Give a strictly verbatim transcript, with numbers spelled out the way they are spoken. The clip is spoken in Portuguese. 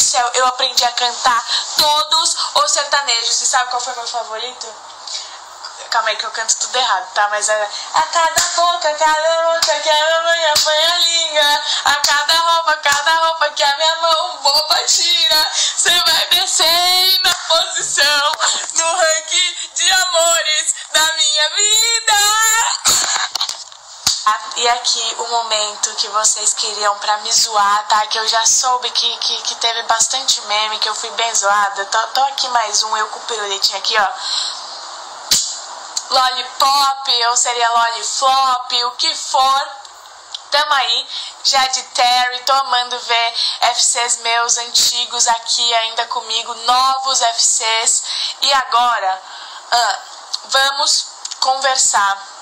céu, eu aprendi a cantar todos os sertanejos. E sabe qual foi meu favorito? Calma aí que eu canto tudo errado, tá? Mas era a cada boca, cada boca que a minha mãe põe a língua, a cada roupa, cada roupa que a minha mão boba tira, você vai descer na posição no ranking de amores da minha vida. E aqui o momento que vocês queriam pra me zoar, tá? Que eu já soube que, que, que teve bastante meme, que eu fui bem zoada. Tô, tô aqui mais um, eu com o piruletinho aqui, ó. Lollipop, ou seria Lolliflop, o que for. Tamo aí, já de Terry, tô amando ver F Cs meus antigos aqui ainda comigo, novos F Cs. E agora, ah, vamos conversar